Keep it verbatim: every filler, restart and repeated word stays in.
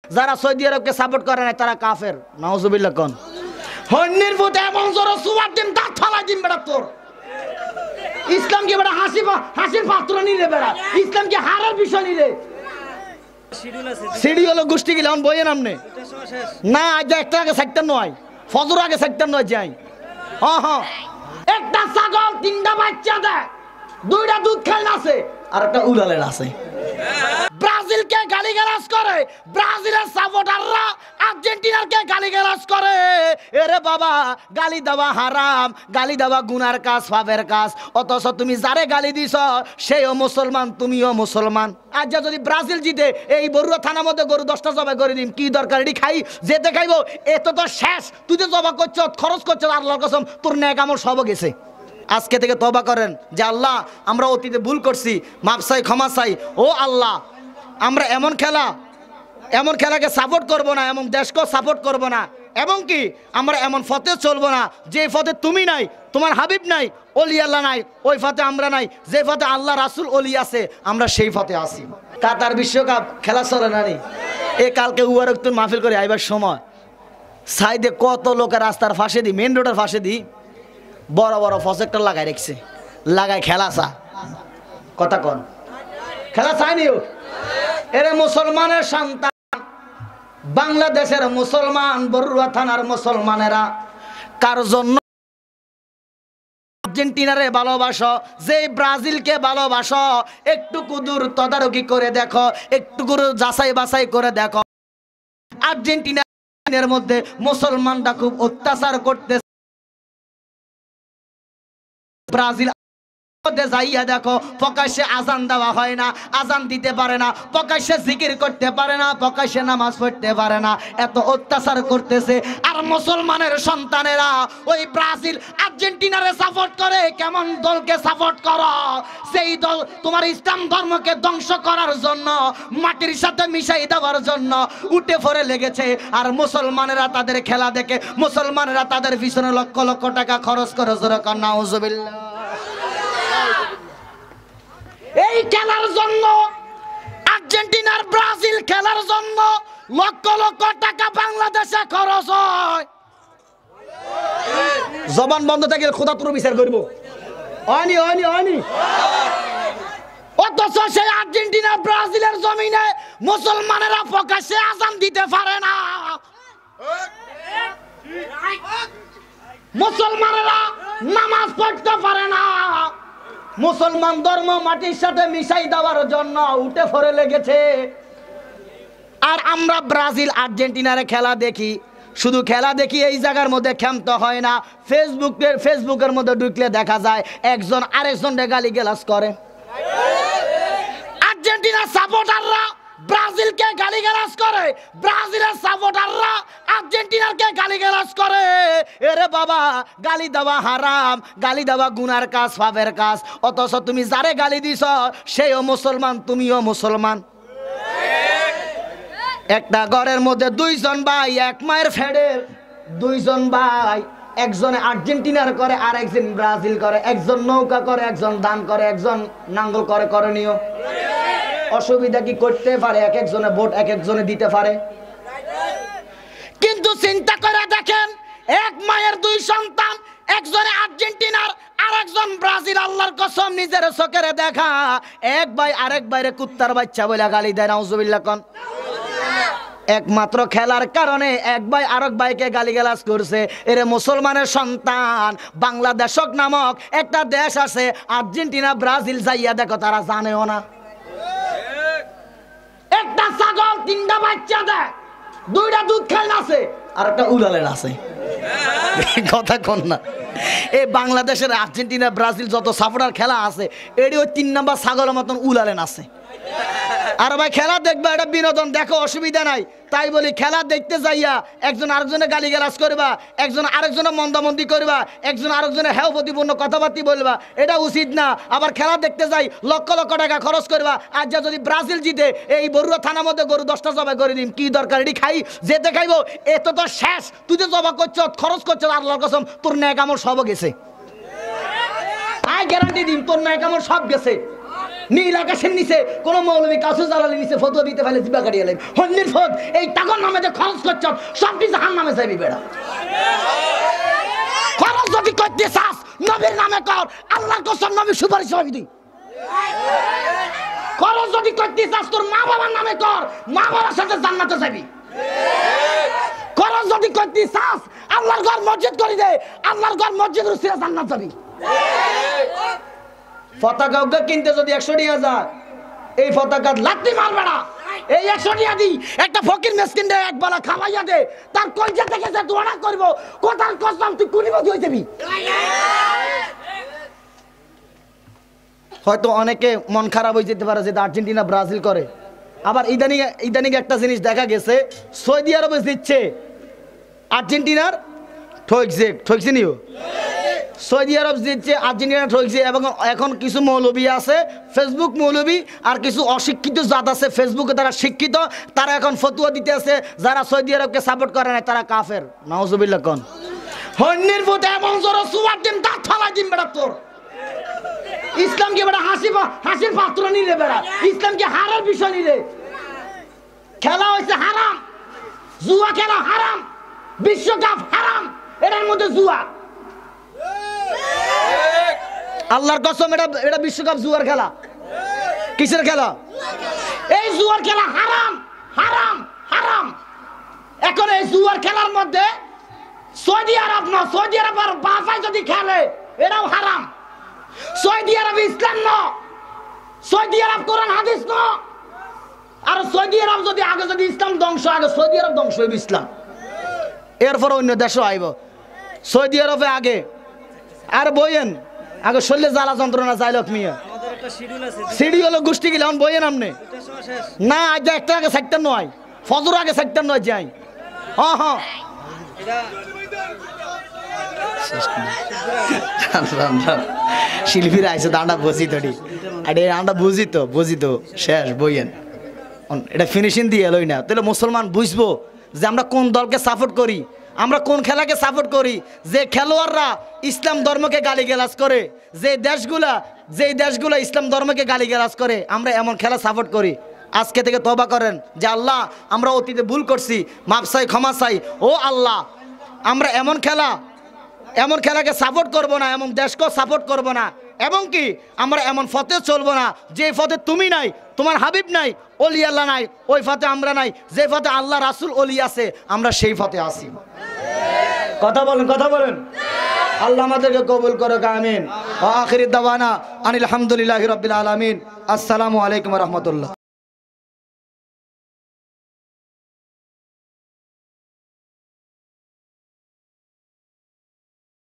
যারা Saudi আরবকে support করে না তারা কাফের। নাউজুবিল্লাহ কোন হন্যের ভূত এমন জোর সুয়ার দিন দাঁত ফালাই দিন বেটা তোর। ইসলাম কি বেটা হাসি হাসির পাত্র নিলে বেটা, ইসলাম কি হারার বিষয় নিলে? সিডি হলো গোষ্ঠী গেলে এখন বইয়ের নামনে না, আজ একটা আগে সাইটটা নয়, ফজর আগে সাইটটা নয় যাই। হ্যাঁ হ্যাঁ, একটা ছাগল তিনটা বাচ্চা দেয়, দুইটা দুধ খাই আছে আর একটা উড়ালের আছে। ব্রাজিলকে গালিগালাজ করে, ব্রাজিলের সাপোর্টাররা আর্জেন্টিনাকে গালিগালাজ করে। এরে বাবা, গালি দেওয়া হারাম, গালি দেওয়া গুনার কাজ, পাপের কাজ। অথচ তুমি যারে গালি দিছ সেও মুসলমান, তুমিও মুসলমান। আজ যদি ব্রাজিল জিতে এই বড়ুয়া থানার মধ্যে গরু দশটা জবাই করে দিম, কি দরকার? এটি খাই যেতে খাইবো, এত তো শেষ। তুই তো জবা করছো, খরচ করছো, আল্লাহর কসম তোর ন্যাক আমল সব গেছে। আজকে থেকে তওবা করেন যে আল্লাহ আমরা অতীতে ভুল করছি, মাপ চাই, ক্ষমা চাই। ও আল্লাহ, আমরা এমন খেলা এমন খেলাকে সাপোর্ট করব না, এমন দেশকেও সাপোর্ট করব না, এবং কি আমরা এমন পথে চলবো না যে পথে তুমি নাই, তোমার হাবিব নাই, অলি আল্লাহ নাই, ওই পথে আমরা নাই। যে পথে আল্লাহ রাসূল অলি আছে আমরা সেই পথে আসি। কাতার বিশ্বকাপ খেলা চলে না নি, এ কালকে উয়ারক্তুন মাহফিল করে আইবার সময় সাইডে কত লোকের রাস্তার ফাঁসে দি, মেন রোডের ফাঁসে দি বড় বড় প্রজেক্টর লাগাই রেখেছে, লাগাই খেলা চা। কথা কন, খেলা চায়নি ও? এরে মুসলমানের সন্তান, বাংলাদেশের মুসলমান, বড়ুয়া থানার মুসলমানেরা কার জন্য আর্জেন্টিনারে ভালোবাসো, যে ব্রাজিলকে ভালোবাসো, একটু কুদুর তদারকি করে দেখো, একটু কুদুর যাচাই বাছাই করে দেখো। আর্জেন্টিনার মধ্যে মুসলমানরা খুব অত্যাচার করতেছে। ব্রাজিল যাইয়া দেখো, প্রকাশ্যে আজান দেওয়া হয় না, আজান দিতে পারে না, প্রকাশ্যে জিকির করতে পারে না, প্রকাশ্যে নামাজ পড়তে পারে না, এত অত্যাচার করতেছে। আর মুসলমানের সন্তানেরা ওই ব্রাজিল আর্জেন্টিনারে সাপোর্ট করে। কেমন দলকে সাপোর্ট করো? সেই দল তোমার ইসলাম ধর্মকে ধ্বংস করার জন্য, মাটির সাথে মিশাই দেওয়ার জন্য উঠে পড়ে লেগেছে। আর মুসলমানেরা তাদের খেলা দেখে, মুসলমানেরা তাদের পিছনে লক্ষ লক্ষ টাকা খরচ করে। যেরকম নাউজুবিল্লাহ, এই খেলার জন্য, আর্জেন্টিনার ব্রাজিল খেলার জন্য লক্ষ লক্ষ টাকা বাংলাদেশে খরচ হয়। জবান বন্ধ থাকলে খোদা তোর বিচার করব। হয়নি হয়নি হয়নি অথচ সেই আর্জেন্টিনা ব্রাজিলের জমিনে মুসলমানেরা প্রকাশ্যে আজান দিতে পারে না, মুসলমানেরা নামাজ পড়তে পারে না। মুসলমান ধর্ম মাটির সাথে মিশাই দেওয়ার জন্য উঠে পড়ে লেগেছে। আর আমরা ব্রাজিল আর্জেন্টিনার খেলা দেখি, শুধু খেলা দেখি এই জায়গার মধ্যে ক্ষান্ত হয় না। ফেসবুকের ফেসবুকের মধ্যে ঢুকলে দেখা যায় একজন আরেকজনকে গালিগালাজ করে। আর্জেন্টিনার সাপোর্টাররা ব্রাজিলকে গালিগালাজ করে, ব্রাজিলের সাপোর্টাররা আর্জেন্টিনাকে গালিগালাজ করে। এরে বাবা, গালি দেওয়া হারাম, গালি দেওয়া গুনার কাজ, পাপের কাজ। অথচ তুমি যারে গালি দিছ সেও মুসলমান, তুমিও মুসলমান। একটা ঘরের মধ্যে দুইজন ভাই, এক মায়ের ফেডের দুইজন ভাই, একজনে আর্জেন্টিনার করে আর একজন ব্রাজিল করে, একজন নৌকা করে, একজন দান করে, একজন নাঙ্গল করে। করণীয় অসুবিধা কি? করতে পারে, এক একজনে ভোট এক একজনে দিতে পারে। কিন্তু চিন্তা করে দেখেন, এক মায়ের দুই সন্তান, একজনে আর্জেন্টিনার আর একজন ব্রাজিল। আল্লাহর কসম, নিজের চোখের দেখা। এক ভাই আরেক ভাইরে কুত্তার বাচ্চা বলে গালি দেয়। নাউজুবিল্লাহ কোন। একমাত্র খেলার কারণে এক ভাই আরেক ভাইকে গালিগালাজ করছে। এরে মুসলমানের সন্তান, বাংলাদেশ নামক একটা দেশ আছে, আর্জেন্টিনা ব্রাজিল যাইয়া দেখো, তারা জানেও না। একটা ছাগল তিনটা বাচ্চা দেয়, দুইটা দুধ খাই আছে আর একটা উড়ালের আছে। কথা কন না, এই বাংলাদেশের আর্জেন্টিনা ব্রাজিল যত সাপোর্টার খেলা আছে, এটি ওই তিন নাম্বার ছাগলের মতন উড়ালেন আছে। আর ভাই খেলা দেখবে, এটা বিনোদন, দেখো, অসুবিধা নাই। তাই বলি খেলা দেখতে যাইয়া একজন আরেকজনের গালিগালাজ করবা, একজন আরেকজনের মন্দামন্দি করবা, একজন আরেকজনের হেয় প্রতিপূর্ণ কথাবার্তা বলবা, এটা উচিত না। আবার খেলা দেখতে যাই লক্ষ লক্ষ টাকা খরচ করবা। আজ যদি ব্রাজিল জিতে এই বড়ুয়া থানার মধ্যে গরু দশটা জবাই করে দিম, কি দরকার? এটি খাই যেতে খাইবো, এত তো শেষ। তুই তো জবা করছো, খরচ করছো, আল্লাহর কসম তোর ন্যাক আমল সব গেছে। আই গ্যারান্টি দিন তোর ন্যাক আমল সব গেছে। নীল আকাশের নিচে কোন মৌলবী কাসু জালালি নিচে ফটো দিতে পারলে জিবা কাটিয়ে লাগবে হন্নির ফদ এই টাকার নামে যে খরচ করছ সব কিছু হার নামে যাবি বেড়া খরচ যদি করতে চাস নবীর নামে কর আল্লাহর কসম নবী সুপারিশ হবে তুই খরচ যদি করতে চাস তোর মা বাবার নামে কর মা বাবার সাথে জান্নাতে যাবি খরচ যদি করতে চাস আল্লাহর ঘর মসজিদ করে দে আল্লাহর ঘর মসজিদ রুসিয়া জান্নাত যাবি পতাকা কিনতে যদি একশো টাকা যায় এই পতাকা লাত্তি মারবে না এই একশো টাকা দি একটা ফকির মেসকিন দে এক বেলা খাওয়াইয়া দে তার কলজা থেকে যে দোয়া করবো কোথার কসম তুই কুড়িবাদি হয়ে যাবি হয়তো অনেকে মন খারাপ হয়ে যেতে পারে যে আর্জেন্টিনা ব্রাজিল করে আবার ইদানিং ইদানিং একটা জিনিস দেখা গেছে সৌদি আরবে জিতছে আর্জেন্টিনার ঠকছে ঠকছে নিও সৌদি আরব জিতছে আর্জেন্টিনা ঠকছে এবং এখন কিছু মৌলবী আছে ফেসবুক মৌলবী আর কিছু অশিক্ষিত জাত আছে ফেসবুকে তারা শিক্ষিত তারা এখন ফতুয়া দিতে আছে যারা সৌদি আরবকে সাপোর্ট করে না তারা কাফের নাউজুবিল্লাহ কোন হন্নির ভূত এমন জোরে সুয়ার দিন দাঁত ফালাই দিন বেড়া তোর ইসলামকে বেড়া হাসি হাসির পাত্র নিলে বেড়া ইসলামকে হারার বিষয় নিলে খেলা হয়েছে হারাম জুয়া খেলা হারাম বিশ্বকাপ হারাম এটার মধ্যে জুয়া আল্লাহর কসম এটা এটা বিশ্বকাপ জুয়ার খেলা কিসের খেলা এই জুয়ার খেলা হারাম হারাম হারাম এখন এই জুয়ার খেলার মধ্যে সৌদি আরব না সৌদি আরবের বাসায় যদি খেলে এটাও হারাম সৌদি আরব ইসলাম ন সৌদি আরব কোরআন হাদিস ন আর সৌদি আরব যদি আগে যদি ইসলাম ধ্বংস আগে সৌদি আরব ধ্বংস হইবে ইসলাম এরপর অন্য দেশও আইব সৌদি আরবে আগে আর বইয়েন আগে শরীরে জ্বালা যন্ত্রণা চাইল মিয়া সিডি হলো গোষ্ঠী গেলে এখন বইয়েন আপনি না আজ একটা আগে সাইটটা নয় ফজর আগে সাইটটা নয় যাই হ্যাঁ হ্যাঁ শিল্পীরা আইসে দাঁড়া বুঝি তোটি আরে আমরা বুঝি তো বুঝি তো শেষ বইয়েন এটা ফিনিশিং দিয়ে এলোই না তাহলে মুসলমান বুঝবো যে আমরা কোন দলকে সাপোর্ট করি আমরা কোন খেলাকে সাপোর্ট করি যে খেলোয়াড়রা ইসলাম ধর্মকে গালিগালাজ করে যে দেশগুলা যে দেশগুলা ইসলাম ধর্মকে গালিগালাজ করে আমরা এমন খেলা সাপোর্ট করি আজকে থেকে তওবা করেন যে আল্লাহ আমরা অতীতে ভুল করছি মাপ চাই ক্ষমা চাই ও আল্লাহ আমরা এমন খেলা এমন খেলাকে সাপোর্ট করব না এমন দেশকেও সাপোর্ট করব না এবং কি আমরা এমন পথে চলবো না যে পথে তুমি নাই তোমার হাবিব নাই ওলি আল্লাহ নাই ওই পথে আমরা নাই যে পথে আল্লাহ রাসূল ওলি আছে আমরা সেই পথে আসি কথা বলেন কথা বলেন আল্লাহ আমাদেরকে কবুল করুক আমিন ওয়া আখিরু দাওয়ানা আনিল হামদুলিল্লাহি রাব্বিল আলামিন আসসালামু আলাইকুম ওয়া রাহমাতুল্লাহ।